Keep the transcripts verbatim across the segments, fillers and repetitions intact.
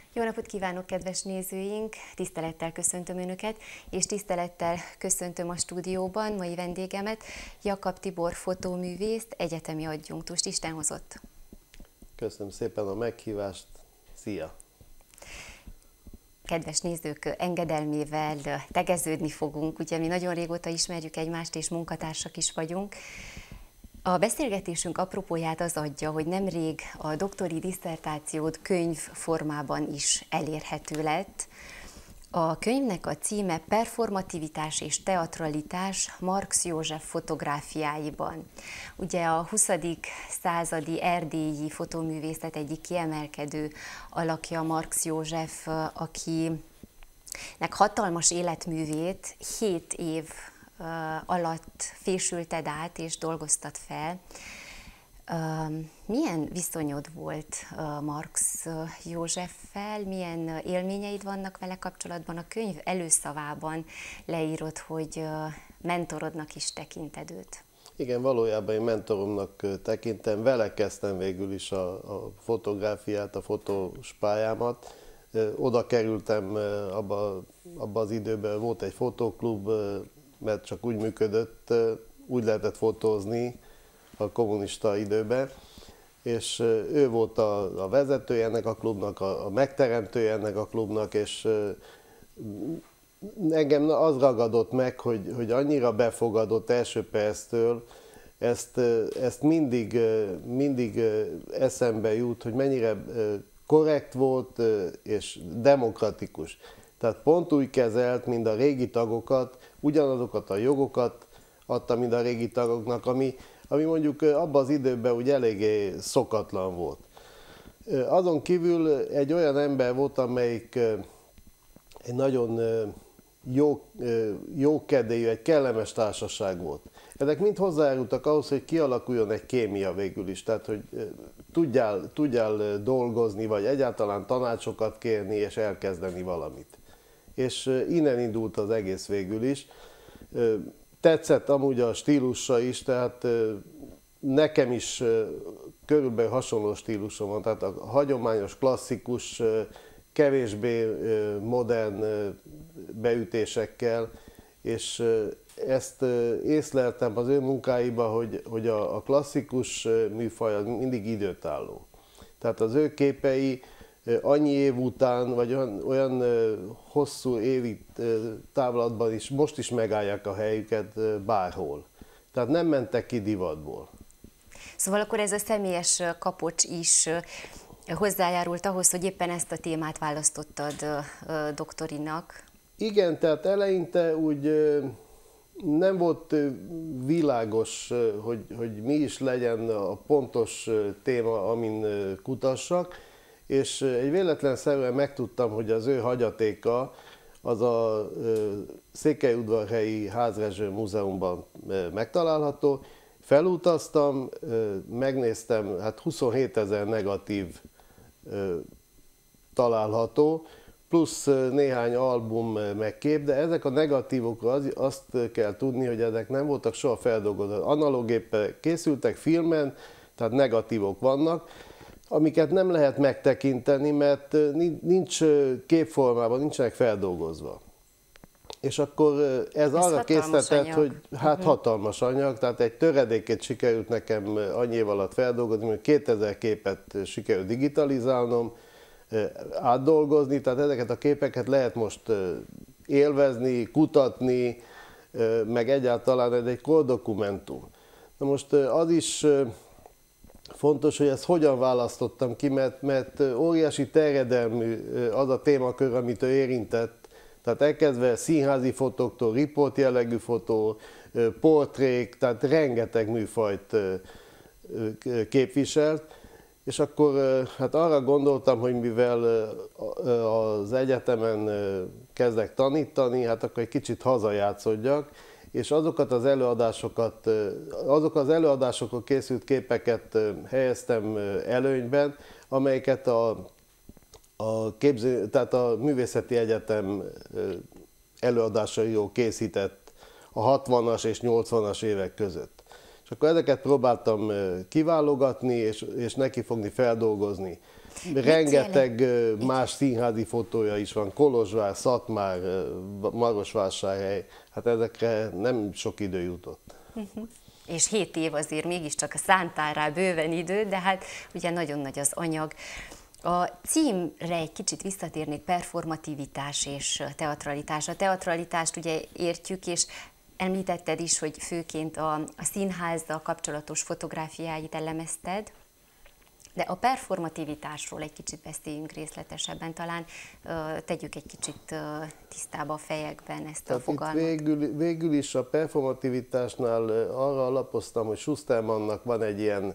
Jó napot kívánok, kedves nézőink! Tisztelettel köszöntöm Önöket, és tisztelettel köszöntöm a stúdióban mai vendégemet, Jakab Tibor fotóművészt, egyetemi adjunktust. Isten hozott! Köszönöm szépen a meghívást! Szia! Kedves nézők, engedelmével tegeződni fogunk, ugye mi nagyon régóta ismerjük egymást, és munkatársak is vagyunk. A beszélgetésünk apropóját az adja, hogy nemrég a doktori disszertációd könyv formában is elérhető lett. A könyvnek a címe Performativitás és teatralitás Marx József fotográfiáiban. Ugye a huszadik századi erdélyi fotóművészet egyik kiemelkedő alakja Marx József, akinek hatalmas életművét hét év alatt fésülted át és dolgoztad fel. Milyen viszonyod volt Marx Józseffel, milyen élményeid vannak vele kapcsolatban? A könyv előszavában leírod, hogy mentorodnak is tekinted őt. Igen, valójában én mentoromnak tekintem, vele kezdtem végül is a, a fotográfiát, a fotós pályámat. Oda kerültem abba, abba az időben, volt egy fotóklub, mert csak úgy működött, úgy lehetett fotózni a kommunista időben, és ő volt a, a vezetője ennek a klubnak, a, a megteremtője ennek a klubnak, és engem az ragadott meg, hogy, hogy annyira befogadott első perctől, ezt, ezt mindig, mindig eszembe jut, hogy mennyire korrekt volt és demokratikus. Tehát pont úgy kezelt, mint a régi tagokat, ugyanazokat a jogokat adta, mint a régi tagoknak, ami, ami mondjuk abban az időben úgy eléggé szokatlan volt. Azon kívül egy olyan ember volt, amelyik egy nagyon jó, jó kedélyű, egy kellemes társaság volt. Ezek mind hozzájárultak ahhoz, hogy kialakuljon egy kémia végül is, tehát hogy tudjál, tudjál dolgozni, vagy egyáltalán tanácsokat kérni és elkezdeni valamit. És innen indult az egész végül is. Tetszett amúgy a stílusa is, tehát nekem is körülbelül hasonló stílusom van, tehát a hagyományos, klasszikus, kevésbé modern beütésekkel, és ezt észleltem az ő munkáiban, hogy, hogy a, a klasszikus műfaj az mindig időtálló. Tehát az ő képei annyi év után, vagy olyan, olyan hosszú évi távlatban is most is megállják a helyüket bárhol. Tehát nem mentek ki divatból. Szóval akkor ez a személyes kapocs is hozzájárult ahhoz, hogy éppen ezt a témát választottad doktorinak? Igen, tehát eleinte úgy nem volt világos, hogy, hogy mi is legyen a pontos téma, amin kutassak, és egy véletlenszerűen megtudtam, hogy az ő hagyatéka az a Székelyudvarhelyi Házrezső Múzeumban megtalálható. Felutaztam, megnéztem, hát huszonhétezer negatív található, plusz néhány album meg kép, de ezek a negatívok, az, azt kell tudni, hogy ezek nem voltak soha feldolgozva. Analóggéppel készültek filmen, tehát negatívok vannak, amiket nem lehet megtekinteni, mert nincs képformában, nincsenek feldolgozva. És akkor ez, ez arra késztetett, hogy hát uh-huh. hatalmas anyag, tehát egy töredékét sikerült nekem annyi év alatt feldolgozni, hogy kétezer képet sikerült digitalizálnom, átdolgozni, tehát ezeket a képeket lehet most élvezni, kutatni, meg egyáltalán ez egy kordokumentum. Na most az is fontos, hogy ezt hogyan választottam ki, mert, mert óriási terjedelmű az a témakör, amit ő érintett. Tehát elkezdve színházi fotóktól, riport jellegű fotó, portrék, tehát rengeteg műfajt képviselt. És akkor hát arra gondoltam, hogy mivel az egyetemen kezdek tanítani, hát akkor egy kicsit hazajátszodjak, és azokat az előadásokat, azok az előadásokon készült képeket helyeztem előnyben, amelyeket a, a, képző, tehát a Művészeti Egyetem előadásairól készített a hatvanas és nyolcvanas évek között. És akkor ezeket próbáltam kiválogatni és, és nekifogni, feldolgozni. rengeteg más színházi fotója is van, Kolozsvár, Szatmár, Marosvásárhely, hát ezekre nem sok idő jutott. Uh-huh. És hét év azért mégiscsak szántál rá bőven idő, de hát ugye nagyon nagy az anyag. A címre egy kicsit visszatérnék, performativitás és teatralitás. A teatralitást ugye értjük, és említetted is, hogy főként a, a színházzal kapcsolatos fotográfiáit elemezted, de a performativitásról egy kicsit beszéljünk részletesebben, talán uh, tegyük egy kicsit uh, tisztába a fejekben ezt Tehát a fogalmat. Végül, végül is a performativitásnál arra alapoztam, hogy Schustermannnak van egy ilyen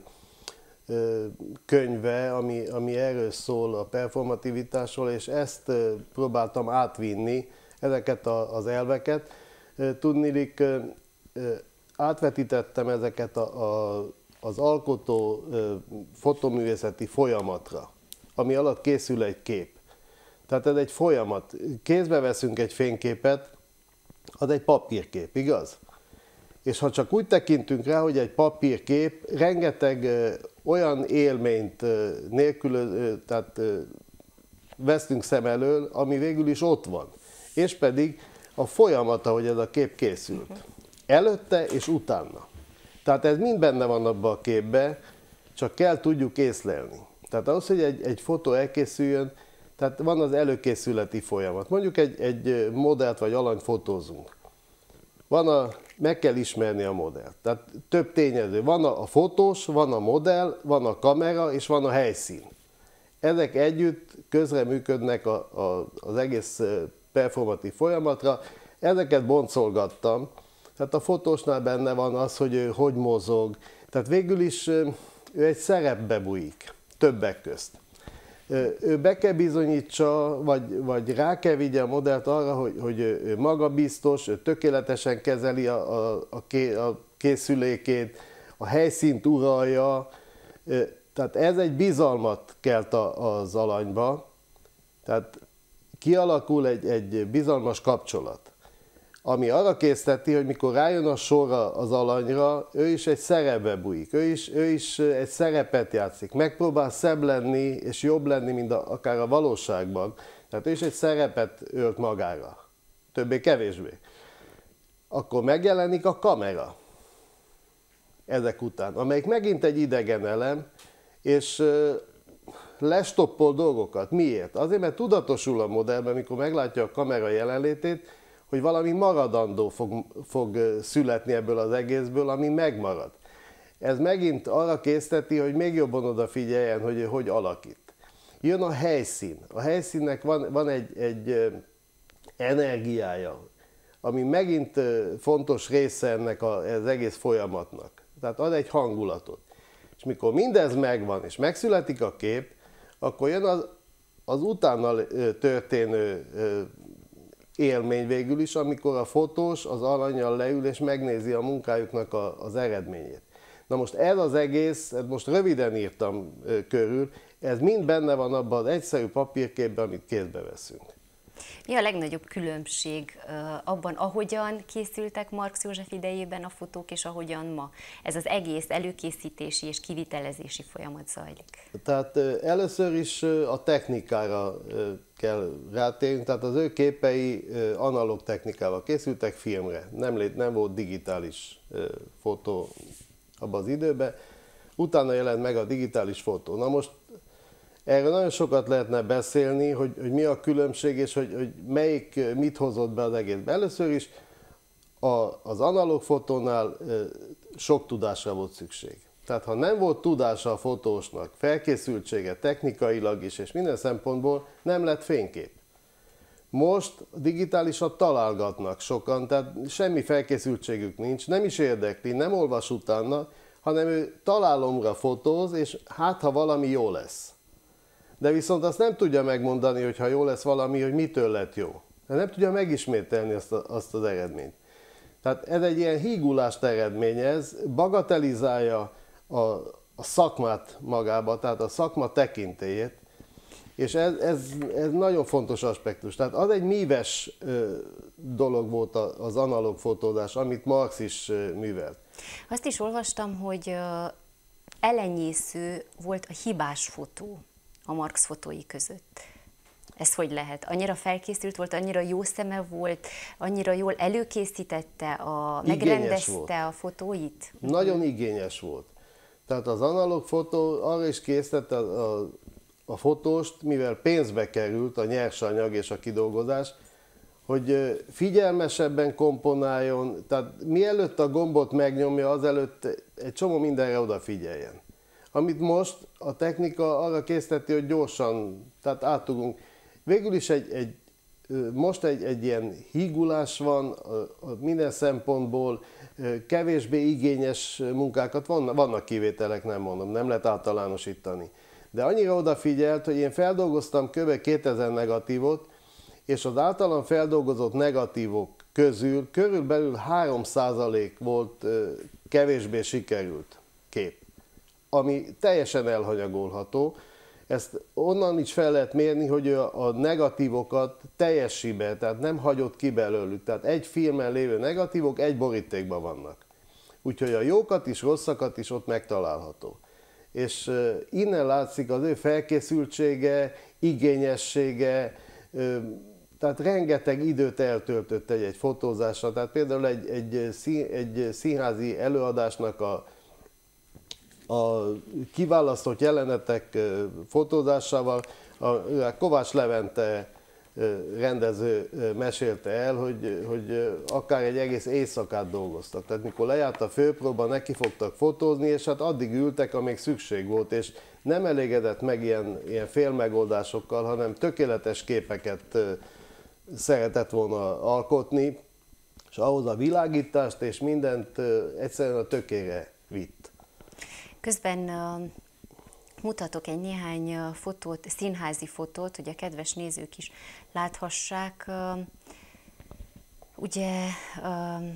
uh, könyve, ami, ami erről szól a performativitásról, és ezt uh, próbáltam átvinni, ezeket a, az elveket. Uh, tudniillik, uh, uh, átvetítettem ezeket a, a az alkotó fotoművészeti folyamatra, ami alatt készül egy kép. Tehát ez egy folyamat. Kézbe veszünk egy fényképet, az egy papírkép, igaz? És ha csak úgy tekintünk rá, hogy egy papírkép, rengeteg olyan élményt nélkül, tehát vesztünk szem elől, ami végül is ott van. És pedig a folyamat, ahogy ez a kép készült. Előtte és utána. Tehát ez mind benne van abban a képben, csak kell tudjuk észlelni. Tehát ahhoz, hogy egy, egy fotó elkészüljön, tehát van az előkészületi folyamat. Mondjuk egy, egy modellt vagy alanyt fotózunk. Van a, meg kell ismerni a modellt. Tehát több tényező. Van a, a fotós, van a modell, van a kamera és van a helyszín. Ezek együtt közreműködnek a, a, az egész performatív folyamatra. Ezeket boncolgattam. Tehát a fotósnál benne van az, hogy ő hogy mozog. Tehát végül is ő egy szerepbe bújik, többek közt. Ő be kell bizonyítsa, vagy, vagy rá kell vigye a modellt arra, hogy, hogy ő magabiztos, ő tökéletesen kezeli a, a, a, ké, a készülékét, a helyszínt uralja. Tehát ez egy bizalmat kelt az alanyba. Tehát kialakul egy, egy bizalmas kapcsolat, ami arra készteti, hogy mikor rájön a sorra az alanyra, ő is egy szerepbe bújik, ő is, ő is egy szerepet játszik, megpróbál szebb lenni és jobb lenni, mint a, akár a valóságban. Tehát ő is egy szerepet ölt magára, többé-kevésbé. Akkor megjelenik a kamera ezek után, amelyik megint egy idegen elem, és lestoppol dolgokat. Miért? Azért, mert tudatosul a modellben, mikor meglátja a kamera jelenlétét, hogy valami maradandó fog, fog születni ebből az egészből, ami megmarad. Ez megint arra készteti, hogy még jobban odafigyeljen, hogy hogy alakít. Jön a helyszín. A helyszínnek van, van egy, egy energiája, ami megint fontos része ennek az egész folyamatnak. Tehát ad egy hangulatot. És mikor mindez megvan, és megszületik a kép, akkor jön az, az utána történő élmény végül is, amikor a fotós az alannyal leül és megnézi a munkájuknak a, az eredményét. Na most ez az egész, ezt most röviden írtam körül, ez mind benne van abban az egyszerű papírképben, amit kézbe veszünk. Mi a legnagyobb különbség abban, ahogyan készültek Marx József idejében a fotók, és ahogyan ma ez az egész előkészítési és kivitelezési folyamat zajlik? Tehát először is a technikára kell rátérni, tehát az ő képei analóg technikával készültek filmre, nem, lét, nem volt digitális fotó abban az időben, utána jelent meg a digitális fotó. Na most erről nagyon sokat lehetne beszélni, hogy, hogy mi a különbség, és hogy, hogy melyik mit hozott be az egészbe. Először is a, az analóg fotónál sok tudásra volt szükség. Tehát ha nem volt tudása a fotósnak, felkészültsége technikailag is, és minden szempontból, nem lett fénykép. Most digitálisan találgatnak sokan, tehát semmi felkészültségük nincs, nem is érdekli, nem olvas utána, hanem ő találomra fotóz, és hát ha valami jó lesz. De viszont azt nem tudja megmondani, hogy ha jó lesz valami, hogy mitől lett jó. De nem tudja megismételni azt, a, azt az eredményt. Tehát ez egy ilyen hígulást eredményez, bagatelizálja a, a szakmát magába, tehát a szakma tekintélyét, és ez, ez, ez nagyon fontos aspektus. Tehát az egy míves dolog volt az analóg fotózás, amit Marx is művelt. Azt is olvastam, hogy elenyésző volt a hibás fotó a Marx fotói között. Ez hogy lehet? Annyira felkészült volt, annyira jó szeme volt, annyira jól előkészítette, a, megrendezte a fotóit? Nagyon igényes volt. Tehát az analóg fotó arra is készítette a, a, a fotóst, mivel pénzbe került a nyersanyag és a kidolgozás, hogy figyelmesebben komponáljon, tehát mielőtt a gombot megnyomja, azelőtt egy csomó mindenre odafigyeljen. Amit most a technika arra készíteti, hogy gyorsan, tehát átugrunk. Végül is egy, egy, most egy, egy ilyen hígulás van minden szempontból, kevésbé igényes munkákat, vannak, vannak kivételek, nem mondom, nem lehet általánosítani. De annyira odafigyelt, hogy én feldolgoztam kb. kétezer negatívot, és az általam feldolgozott negatívok közül körülbelül három százalék volt kevésbé sikerült kép, ami teljesen elhanyagolható. Ezt onnan is fel lehet mérni, hogy a negatívokat teljes síbe, tehát nem hagyott ki belőlük. Tehát egy filmen lévő negatívok egy borítékban vannak. Úgyhogy a jókat is, rosszakat is ott megtalálható. És innen látszik az ő felkészültsége, igényessége, tehát rengeteg időt eltöltött egy-egy fotózásra. Tehát például egy, egy, szín, egy színházi előadásnak a, a kiválasztott jelenetek fotózásával a Kovács Levente rendező mesélte el, hogy, hogy akár egy egész éjszakát dolgoztak. Tehát mikor lejárt a főpróba, neki fogtak fotózni, és hát addig ültek, amíg szükség volt, és nem elégedett meg ilyen, ilyen félmegoldásokkal, hanem tökéletes képeket szeretett volna alkotni, és ahhoz a világítást és mindent egyszerűen a tökére vitt. Közben uh, mutatok egy néhány fotót, színházi fotót, hogy a kedves nézők is láthassák. Uh, ugye, uh,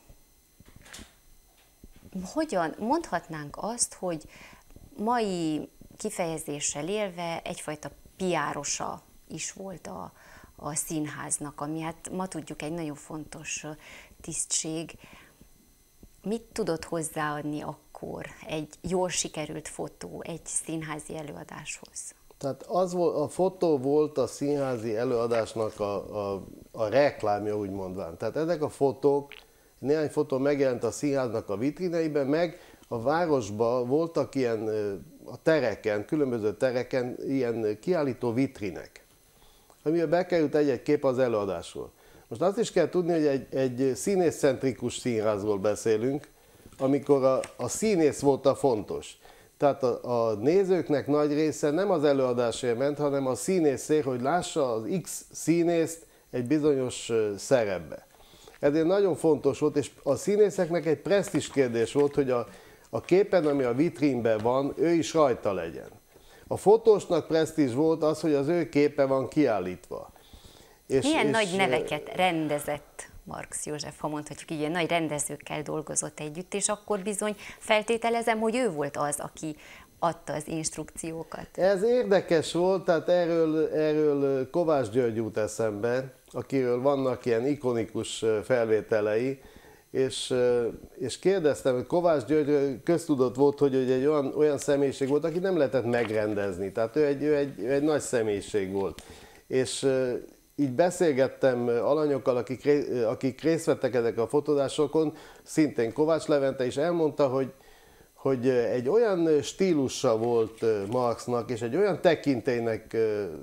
hogyan mondhatnánk azt, hogy mai kifejezéssel élve egyfajta piárosa is volt a, a színháznak, ami hát ma tudjuk egy nagyon fontos tisztség. Mit tudott hozzáadni akkor egy jól sikerült fotó egy színházi előadáshoz? Tehát az volt, a fotó volt a színházi előadásnak a, a, a reklámja, úgy mondván. Tehát ezek a fotók, néhány fotó megjelent a színháznak a vitrineiben, meg a városban voltak ilyen, a tereken, különböző tereken ilyen kiállító vitrinek, amiben bekerült egy-egy kép az előadásról. Most azt is kell tudni, hogy egy, egy színészcentrikus színházról beszélünk, amikor a, a színész volt a fontos. Tehát a, a nézőknek nagy része nem az előadásért ment, hanem a színészért, hogy lássa az X színészt egy bizonyos szerepbe. Ezért nagyon fontos volt, és a színészeknek egy presztízs kérdés volt, hogy a, a képen, ami a vitrínben van, ő is rajta legyen. A fotósnak presztízs volt az, hogy az ő képe van kiállítva. És, Milyen és, nagy neveket rendezett Marx József, ha mondhatjuk így, ilyen nagy rendezőkkel dolgozott együtt, és akkor bizony feltételezem, hogy ő volt az, aki adta az instrukciókat. Ez érdekes volt, tehát erről, erről Kovács György jut eszembe, akiről vannak ilyen ikonikus felvételei, és, és kérdeztem, hogy Kovács György köztudott volt, hogy egy olyan, olyan személyiség volt, aki nem lehetett megrendezni, tehát ő egy, ő egy, ő egy nagy személyiség volt. És így beszélgettem alanyokkal, akik, akik részt vettek ezek a fotózásokon, szintén Kovács Levente is elmondta, hogy, hogy egy olyan stílusa volt Marxnak, és egy olyan tekintélynek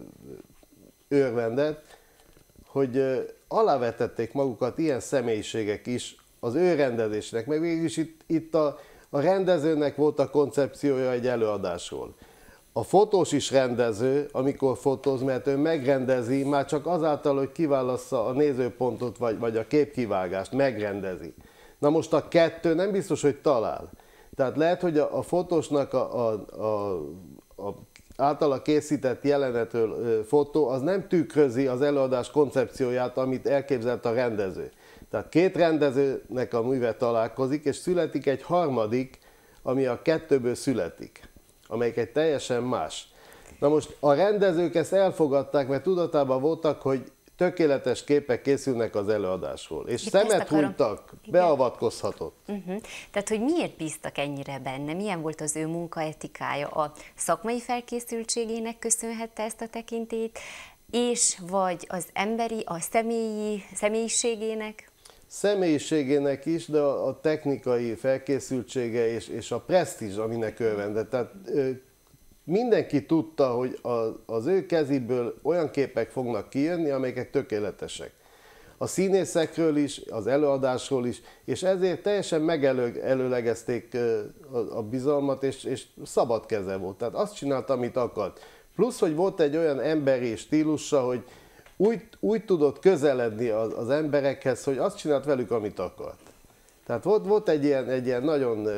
örvendett, hogy alávetették magukat ilyen személyiségek is az ő rendezésnek, meg végülis itt, itt a, a rendezőnek volt a koncepciója egy előadásról. A fotós is rendező, amikor fotóz, mert ő megrendezi, már csak azáltal, hogy kiválassza a nézőpontot, vagy, vagy a képkivágást, megrendezi. Na most a kettő nem biztos, hogy talál. Tehát lehet, hogy a, a fotósnak a, a, a, a általa készített jelenetről fotó, az nem tükrözi az előadás koncepcióját, amit elképzelt a rendező. Tehát két rendezőnek a műve találkozik, és születik egy harmadik, ami a kettőből születik, amelyik egy teljesen más. Na most a rendezők ezt elfogadták, mert tudatában voltak, hogy tökéletes képek készülnek az előadásról, és Itt szemet akarom... hunytak, beavatkozhatott. Uh-huh. Tehát, hogy miért bíztak ennyire benne? Milyen volt az ő munkaetikája? A szakmai felkészültségének köszönhette ezt a tekintélyt, és vagy az emberi, a személyi, személyiségének? Személyiségének is, de a, a technikai felkészültsége és, és a presztízs, aminek örvendett. Tehát mindenki tudta, hogy a, az ő keziből olyan képek fognak kijönni, amelyek tökéletesek. A színészekről is, az előadásról is, és ezért teljesen megelőlegezték a, a bizalmat, és, és szabad keze volt. Tehát azt csinált, amit akart. Plusz, hogy volt egy olyan emberi stílusa, hogy úgy, úgy tudott közeledni az, az emberekhez, hogy azt csinált velük, amit akart. Tehát volt, volt egy, ilyen, egy ilyen nagyon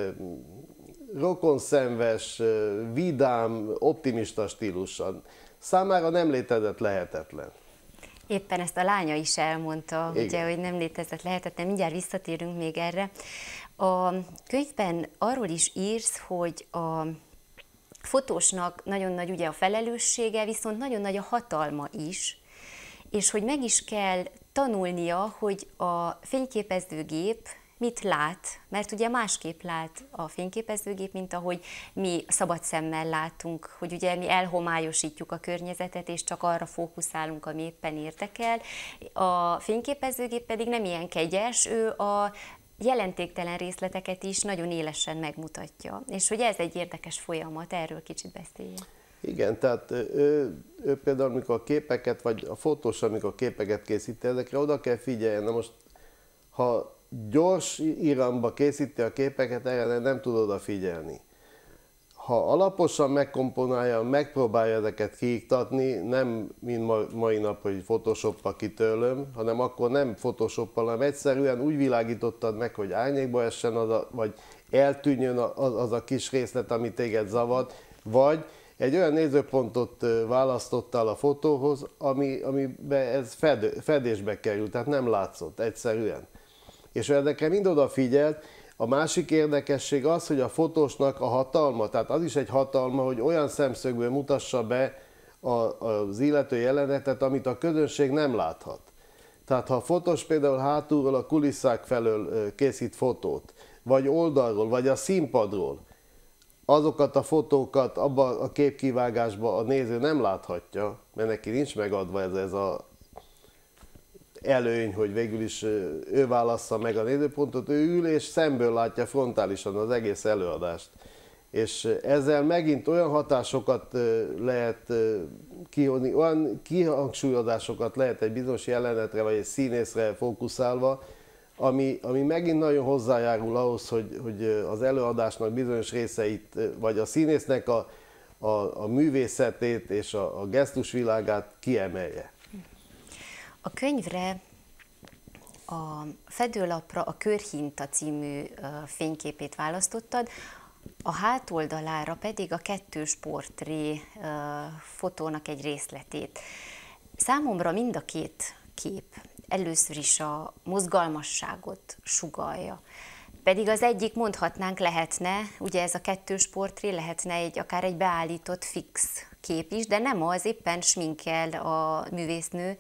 rokonszenves, vidám, optimista stílusa. Számára nem létezett lehetetlen. Éppen ezt a lánya is elmondta, ugye, hogy nem létezett lehetetlen. Mindjárt visszatérünk még erre. A könyvben arról is írsz, hogy a fotósnak nagyon nagy ugye a felelőssége, viszont nagyon nagy a hatalma is, és hogy meg is kell tanulnia, hogy a fényképezőgép mit lát, mert ugye másképp lát a fényképezőgép, mint ahogy mi szabad szemmel látunk, hogy ugye mi elhomályosítjuk a környezetet, és csak arra fókuszálunk, ami éppen érdekel. A fényképezőgép pedig nem ilyen kegyes, ő a jelentéktelen részleteket is nagyon élesen megmutatja. És hogy ez egy érdekes folyamat, erről kicsit beszéljen. Igen, tehát ő, ő például, amikor a képeket, vagy a fotós, amikor a képeket készíti, ezekre oda kell figyeljen. Na most, ha gyors iramba készíti a képeket, erre nem tud odafigyelni. Ha alaposan megkomponálja, megpróbálja ezeket kiiktatni, nem mint mai nap, hogy photoshoppal kitörlöm, hanem akkor nem photoshoppal, hanem egyszerűen úgy világítottad meg, hogy árnyékba essen, az a, vagy eltűnjön az, az a kis részlet, ami téged zavart, vagy egy olyan nézőpontot választottál a fotóhoz, ami, amiben ez fed, fedésbe került, tehát nem látszott egyszerűen. És ezekre mind odafigyelt. A másik érdekesség az, hogy a fotósnak a hatalma, tehát az is egy hatalma, hogy olyan szemszögből mutassa be a, az illető jelenetet, amit a közönség nem láthat. Tehát ha a fotós például hátulról, a kulisszák felől készít fotót, vagy oldalról, vagy a színpadról, azokat a fotókat abban a képkivágásban a néző nem láthatja, mert neki nincs megadva ez, ez a előny, hogy végül is ő válassza meg a nézőpontot, ő ül és szemből látja frontálisan az egész előadást. És ezzel megint olyan hatásokat lehet kihozni, olyan kihangsúlyozásokat lehet egy bizonyos jelenetre vagy egy színészre fókuszálva, ami, ami megint nagyon hozzájárul ahhoz, hogy, hogy az előadásnak bizonyos részeit, vagy a színésznek a, a, a művészetét és a, a gesztusvilágát kiemelje. A könyvre, a fedőlapra a Körhinta című fényképét választottad, a hátoldalára pedig a kettős portré fotónak egy részletét. Számomra mind a két kép először is a mozgalmasságot sugallja. Pedig az egyik, mondhatnánk, lehetne, ugye ez a kettős portré lehetne egy, akár egy beállított fix kép is, de nem az, éppen sminkel a művésznő.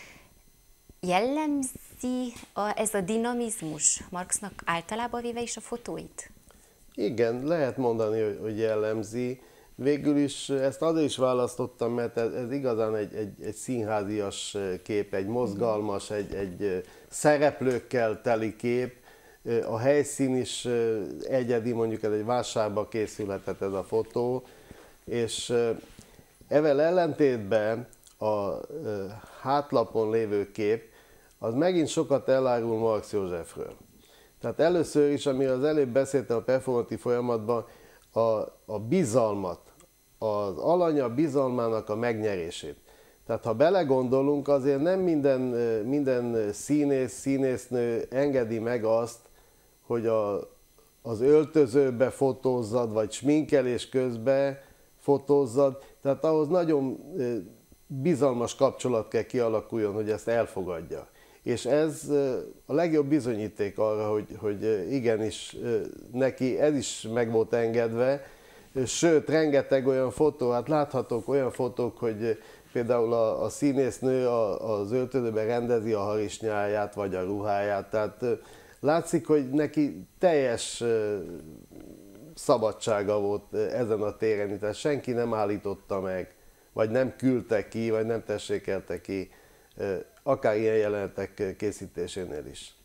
Jellemzi a, ez a dinamizmus Marxnak általában véve is a fotóit? Igen, lehet mondani, hogy, hogy jellemzi. Végül is ezt azért is választottam, mert ez, ez igazán egy, egy, egy színházias kép, egy mozgalmas, egy, egy szereplőkkel teli kép. A helyszín is egyedi, mondjuk ez egy vásárba készülhetett ez a fotó, és ezzel ellentétben a hátlapon lévő kép, az megint sokat elárul Marx Józsefről. Tehát először is, amiről az előbb beszéltem a performatív folyamatban, a, a bizalmat, az alanya bizalmának a megnyerését. Tehát ha belegondolunk, azért nem minden, minden színész, színésznő engedi meg azt, hogy a, az öltözőbe fotózzad, vagy sminkelés közben fotózzad. Tehát ahhoz nagyon bizalmas kapcsolat kell kialakuljon, hogy ezt elfogadja. És ez a legjobb bizonyíték arra, hogy, hogy igenis neki ez is meg volt engedve, sőt, rengeteg olyan fotó, hát láthatók olyan fotók, hogy például a, a színésznő a, az öltözőben rendezi a harisnyáját vagy a ruháját, tehát látszik, hogy neki teljes szabadsága volt ezen a téren, tehát senki nem állította meg, vagy nem küldte ki, vagy nem tessékelte ki, akár ilyen jelenetek készítésénél is.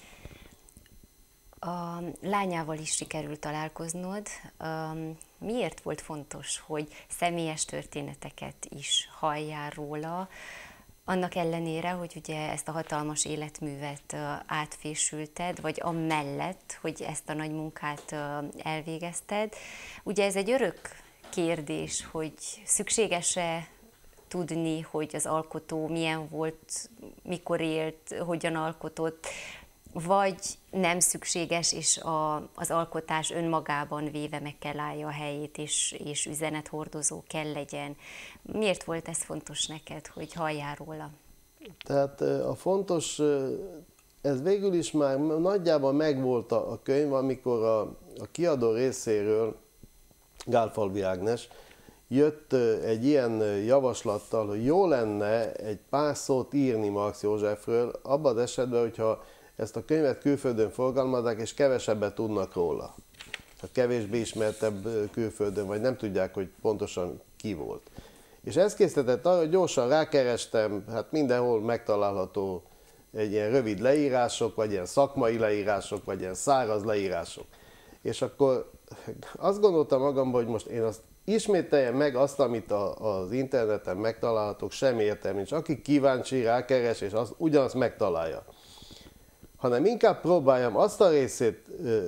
A lányával is sikerült találkoznod. Miért volt fontos, hogy személyes történeteket is halljál róla, annak ellenére, hogy ugye ezt a hatalmas életművet átfésülted, vagy amellett, hogy ezt a nagy munkát elvégezted. Ugye ez egy örök kérdés, hogy szükséges-e tudni, hogy az alkotó milyen volt, mikor élt, hogyan alkotott, vagy nem szükséges, és a, az alkotás önmagában véve meg kell állja a helyét, és, és üzenethordozó kell legyen. Miért volt ez fontos neked, hogy halljál róla? Tehát a fontos, ez végül is már nagyjából megvolt a könyv, amikor a, a kiadó részéről Gálfalvi Ágnes jött egy ilyen javaslattal, hogy jó lenne egy pár szót írni Marx Józsefről, abban az esetben, hogyha ezt a könyvet külföldön forgalmazzák, és kevesebbet tudnak róla. Tehát kevésbé ismertebb külföldön, vagy nem tudják, hogy pontosan ki volt. És ez készített arra, hogy gyorsan rákerestem, hát mindenhol megtalálható egy ilyen rövid leírások, vagy ilyen szakmai leírások, vagy ilyen száraz leírások. És akkor azt gondoltam magamban, hogy most én azt ismételjem meg azt, amit a, az interneten megtalálhatok, semmi értelme nincs. Aki kíváncsi, rákeres, és az, ugyanazt megtalálja. Hanem inkább próbáljam azt a részét ö,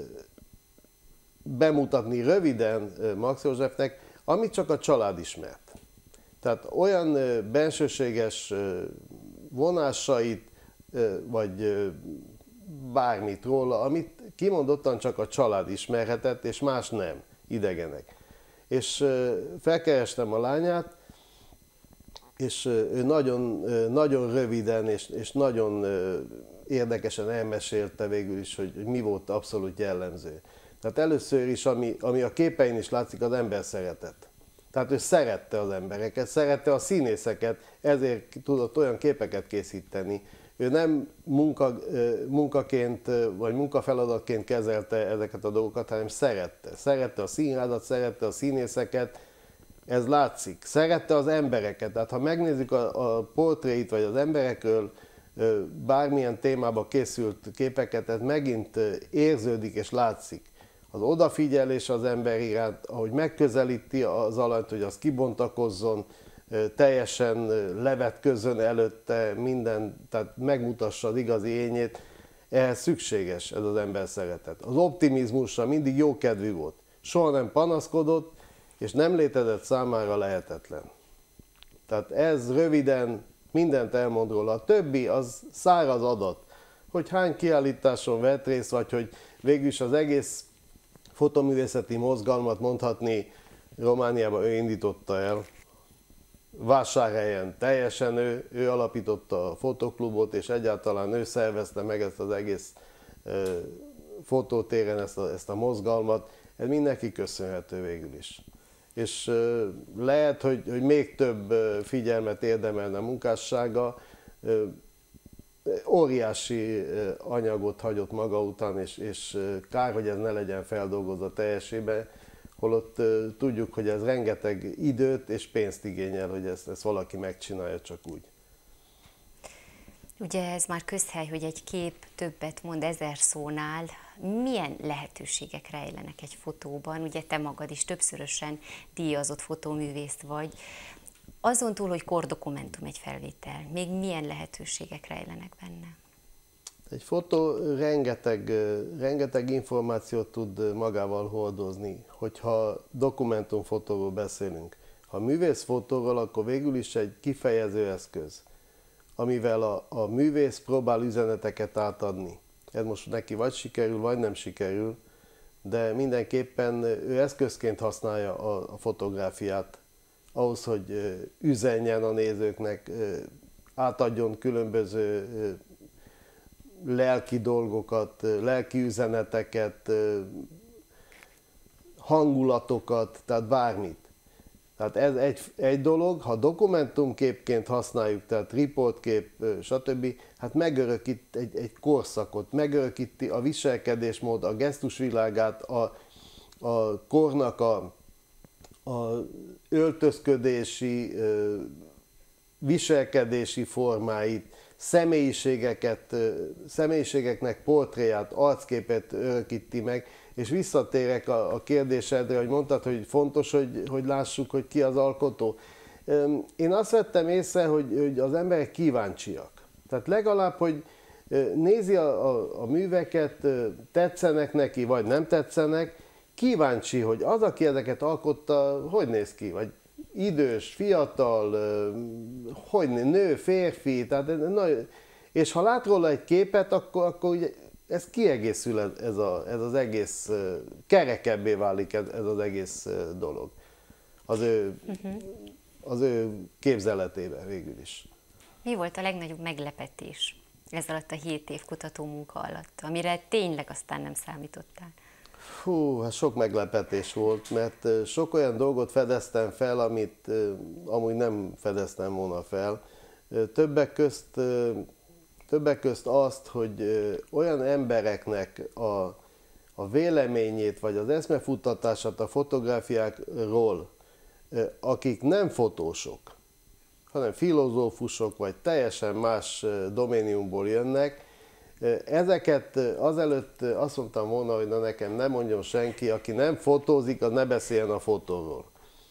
bemutatni röviden ö, Marx Józsefnek, amit csak a család ismert. Tehát olyan ö, bensőséges ö, vonásait, ö, vagy ö, bármit róla, amit kimondottan csak a család ismerhetett, és más nem, idegenek. És ö, felkerestem a lányát, és ö, ő nagyon, ö, nagyon röviden és, és nagyon ö, érdekesen elmesélte végül is, hogy, hogy mi volt abszolút jellemző. Tehát először is, ami, ami a képein is látszik, az ember szeretett. Tehát ő szerette az embereket, szerette a színészeket, ezért tudott olyan képeket készíteni. Ő nem munka, munkaként vagy munkafeladatként kezelte ezeket a dolgokat, hanem szerette. Szerette a színházat, szerette a színészeket, ez látszik. Szerette az embereket. Tehát ha megnézzük a, a portréit vagy az emberekről, bármilyen témába készült képeket, ez megint érződik és látszik. Az odafigyelés az ember iránt, ahogy megközelíti az alanyt, hogy az kibontakozzon, teljesen levetkőzzön előtte minden, tehát megmutassa az igazi ényét, ehhez szükséges ez az ember szeretet. Az optimizmusra mindig jókedvű volt, soha nem panaszkodott, és nem létezett számára lehetetlen. Tehát ez röviden mindent elmond róla. A többi az száraz adat, hogy hány kiállításon vett részt, vagy hogy végül is az egész fotoművészeti mozgalmat mondhatni Romániában ő indította el. Vásárhelyen teljesen ő, ő alapította a fotoklubot, és egyáltalán ő szervezte meg ezt az egész e, fotótéren ezt a, ezt a mozgalmat. Ez mindenki köszönhető végül is. És e, lehet, hogy, hogy még több figyelmet érdemelne a munkássága, e, óriási anyagot hagyott maga után, és, és kár, hogy ez ne legyen feldolgozva teljesében, holott uh, tudjuk, hogy ez rengeteg időt és pénzt igényel, hogy ezt, ezt valaki megcsinálja csak úgy. Ugye ez már közhely, hogy egy kép többet mond ezer szónál. Milyen lehetőségek rejlenek egy fotóban? Ugye te magad is többszörösen díjazott fotóművész vagy. Azon túl, hogy kordokumentum egy felvétel, még milyen lehetőségek rejlenek benne? Egy fotó rengeteg, rengeteg információt tud magával hordozni, hogyha dokumentumfotóról beszélünk. Ha művészfotóról, akkor végül is egy kifejező eszköz, amivel a, a művész próbál üzeneteket átadni. Ez most neki vagy sikerül, vagy nem sikerül, de mindenképpen ő eszközként használja a, a fotográfiát ahhoz, hogy üzenjen a nézőknek, átadjon különböző lelki dolgokat, lelki üzeneteket, hangulatokat, tehát bármit. Tehát ez egy, egy dolog, ha dokumentumképként használjuk, tehát riportkép, stb., hát megörökít egy, egy korszakot, megörökíti a viselkedésmód, a gesztusvilágát, a, a kornak a, a öltözködési, viselkedési formáit, személyiségeket, személyiségeknek portréját, arcképet örökíti meg, és visszatérek a, a kérdésedre, hogy mondtad, hogy fontos, hogy, hogy lássuk, hogy ki az alkotó. Én azt vettem észre, hogy, hogy az emberek kíváncsiak. Tehát legalább, hogy nézi a, a, a műveket, tetszenek neki, vagy nem tetszenek, kíváncsi, hogy az, aki ezeket alkotta, hogy néz ki, vagy idős, fiatal, hogy nő, férfi, tehát, na, és ha lát róla egy képet, akkor, akkor ugye ez kiegészül, ez, a, ez az egész, kerekebbé válik ez, ez az egész dolog. Az ő, uh-huh. az ő képzeletében végül is. Mi volt a legnagyobb meglepetés ez alatt a hét év kutatómunka alatt, amire tényleg aztán nem számítottál? Hú, hát sok meglepetés volt, mert sok olyan dolgot fedeztem fel, amit amúgy nem fedeztem volna fel. Többek közt, többek közt azt, hogy olyan embereknek a, a véleményét, vagy az eszmefuttatását a fotográfiákról, akik nem fotósok, hanem filozófusok, vagy teljesen más doméniumból jönnek, ezeket azelőtt azt mondtam volna, hogy na nekem nem mondjon senki, aki nem fotózik, az ne beszéljen a fotóról.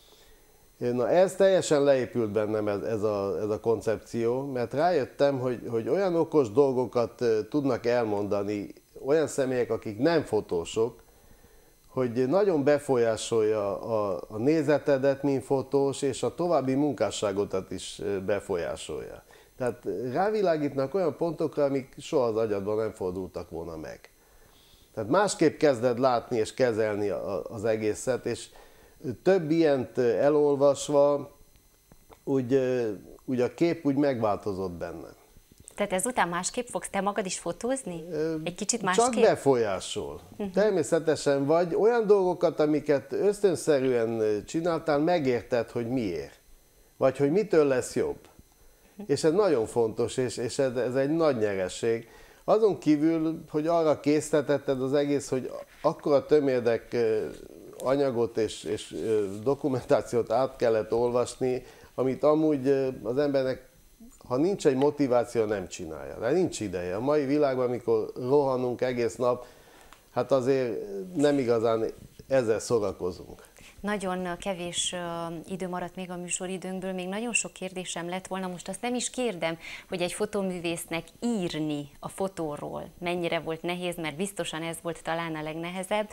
Na ez teljesen leépült bennem ez, ez, a, ez a koncepció, mert rájöttem, hogy, hogy olyan okos dolgokat tudnak elmondani olyan személyek, akik nem fotósok, hogy nagyon befolyásolja a, a nézetedet, mint fotós, és a további munkásságodat is befolyásolja. Tehát rávilágítnak olyan pontokra, amik soha az agyadban nem fordultak volna meg. Tehát másképp kezded látni és kezelni az egészet, és több ilyent elolvasva, úgy, úgy a kép úgy megváltozott bennem. Tehát ezután másképp fogsz te magad is fotózni? Egy kicsit másképp? Csak befolyásol. Uh-huh. Természetesen, vagy olyan dolgokat, amiket ösztönszerűen csináltál, megérted, hogy miért. Vagy hogy mitől lesz jobb. És ez nagyon fontos, és, és ez, ez egy nagy nyeresség. Azon kívül, hogy arra késztetetted az egész, hogy akkora tömérdek anyagot és, és dokumentációt át kellett olvasni, amit amúgy az embernek, ha nincs egy motiváció, nem csinálja. De nincs ideje. A mai világban, amikor rohanunk egész nap, hát azért nem igazán ezzel szórakozunk. Nagyon kevés uh, idő maradt még a műsoridőnkből, még nagyon sok kérdésem lett volna, most azt nem is kérdem, hogy egy fotóművésznek írni a fotóról mennyire volt nehéz, mert biztosan ez volt talán a legnehezebb.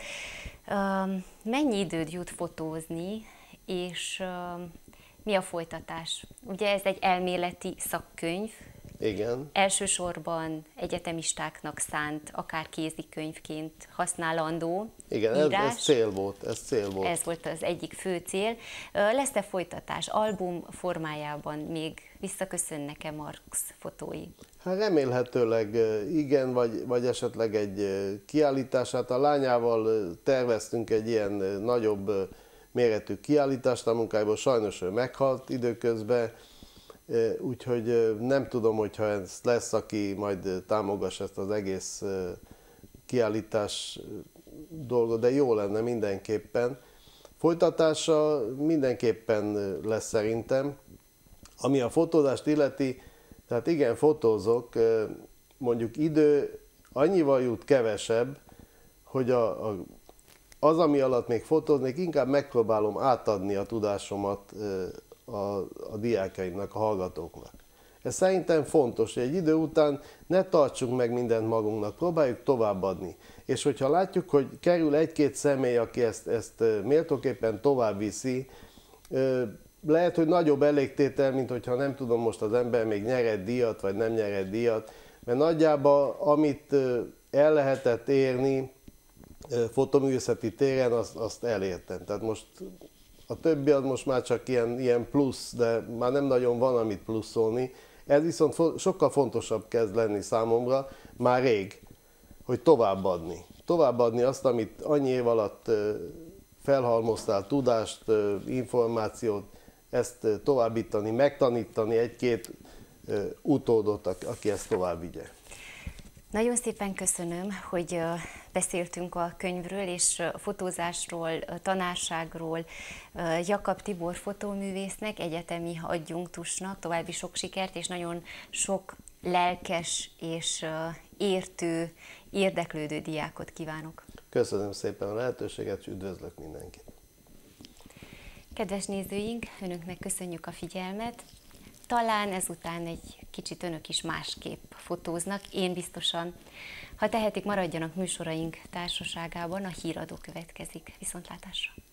Uh, mennyi időd jut fotózni, és uh, mi a folytatás? Ugye ez egy elméleti szakkönyv. Igen. Elsősorban egyetemistáknak szánt, akár kézikönyvként használandó Igen, írás. Ez, ez cél volt, ez cél volt. Ez volt az egyik fő cél. Lesz-e folytatás? Album formájában még visszaköszönnek-e Marx fotói? Hát remélhetőleg igen, vagy, vagy esetleg egy kiállítását. A lányával terveztünk egy ilyen nagyobb méretű kiállítást a munkájából, sajnos ő meghalt időközben, úgyhogy nem tudom, hogyha ez lesz, aki majd támogassa ezt az egész kiállítás dolgot, de jó lenne mindenképpen. Folytatása mindenképpen lesz szerintem. Ami a fotózást illeti, tehát igen, fotózok, mondjuk idő annyival jut kevesebb, hogy a, a, az, ami alatt még fotóznék, inkább megpróbálom átadni a tudásomat a, a diákjaimnak, a hallgatóknak. Ez szerintem fontos, hogy egy idő után ne tartsunk meg mindent magunknak, próbáljuk továbbadni. És hogyha látjuk, hogy kerül egy-két személy, aki ezt, ezt méltóképpen tovább viszi, lehet, hogy nagyobb elégtétel, mint hogyha nem tudom, most az ember még nyer díjat, vagy nem nyer díjat, mert nagyjából amit el lehetett érni fotoművészeti téren, azt, azt elértem. Tehát most a többi az most már csak ilyen, ilyen plusz, de már nem nagyon van, amit pluszolni. Ez viszont sokkal fontosabb kezd lenni számomra, már rég, hogy továbbadni. Továbbadni azt, amit annyi év alatt felhalmoztál tudást, információt, ezt továbbítani, megtanítani egy-két utódot, aki ezt tovább vigye. Nagyon szépen köszönöm, hogy beszéltünk a könyvről és a fotózásról, a tanárságról. Jakab Tibor fotóművésznek, egyetemi adjunktusnak további sok sikert és nagyon sok lelkes és értő, érdeklődő diákot kívánok. Köszönöm szépen a lehetőséget, és üdvözlök mindenkit. Kedves nézőink, önöknek köszönjük a figyelmet. Talán ezután egy kicsit önök is másképp fotóznak, én biztosan. Ha tehetik, maradjanak műsoraink társaságában, a híradó következik. Viszontlátásra!